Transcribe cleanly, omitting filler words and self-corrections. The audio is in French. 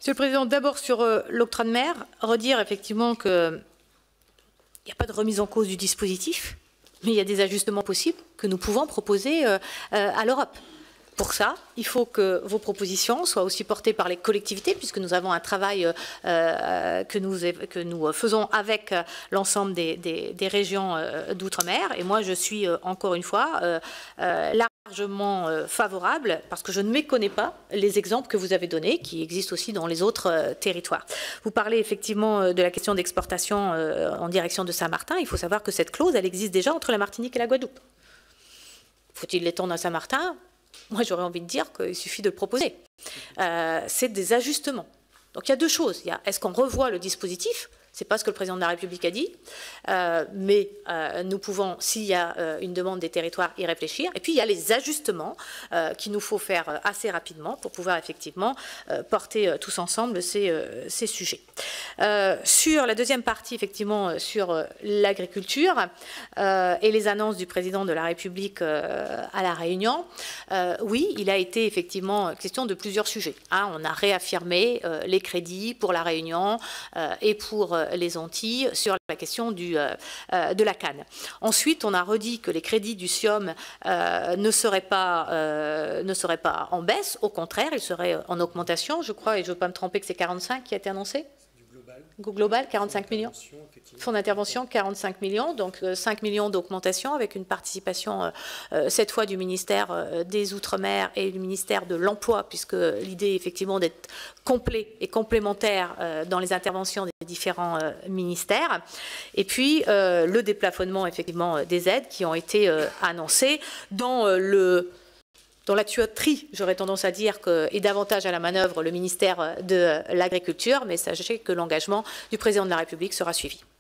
Monsieur le Président, d'abord sur l'octroi de mer, redire effectivement qu'il n'y a pas de remise en cause du dispositif, mais il y a des ajustements possibles que nous pouvons proposer à l'Europe. Pour ça, il faut que vos propositions soient aussi portées par les collectivités, puisque nous avons un travail que nous faisons avec l'ensemble des régions d'outre-mer. Et moi, je suis encore une fois largement favorable, parce que je ne méconnais pas les exemples que vous avez donnés, qui existent aussi dans les autres territoires. Vous parlez effectivement de la question d'exportation en direction de Saint-Martin. Il faut savoir que cette clause, elle existe déjà entre la Martinique et la Guadeloupe. Faut-il l'étendre à Saint-Martin ? Moi, j'aurais envie de dire qu'il suffit de le proposer. C'est des ajustements. Donc, il y a deux choses. Il y a, est-ce qu'on revoit le dispositif ? Ce n'est pas ce que le Président de la République a dit, mais nous pouvons, s'il y a une demande des territoires, y réfléchir. Et puis, il y a les ajustements qu'il nous faut faire assez rapidement pour pouvoir effectivement porter tous ensemble ces sujets. Sur la deuxième partie, effectivement, sur l'agriculture et les annonces du Président de la République à La Réunion, oui, il a été effectivement question de plusieurs sujets. On a réaffirmé les crédits pour La Réunion et pour les Antilles sur la question de la canne. Ensuite, on a redit que les crédits du SIOM ne seraient pas en baisse, au contraire, ils seraient en augmentation, je crois, et je ne veux pas me tromper que c'est 45 qui a été annoncé. Global, 45 millions. Fonds d'intervention, 45 millions, donc 5 millions d'augmentation avec une participation cette fois du ministère des Outre-mer et du ministère de l'Emploi, puisque l'idée effectivement d'être complet et complémentaire dans les interventions des différents ministères. Et puis le déplafonnement effectivement des aides qui ont été annoncées dans la tuyauterie, j'aurais tendance à dire, est davantage à la manœuvre le ministère de l'Agriculture, mais sachez que l'engagement du Président de la République sera suivi.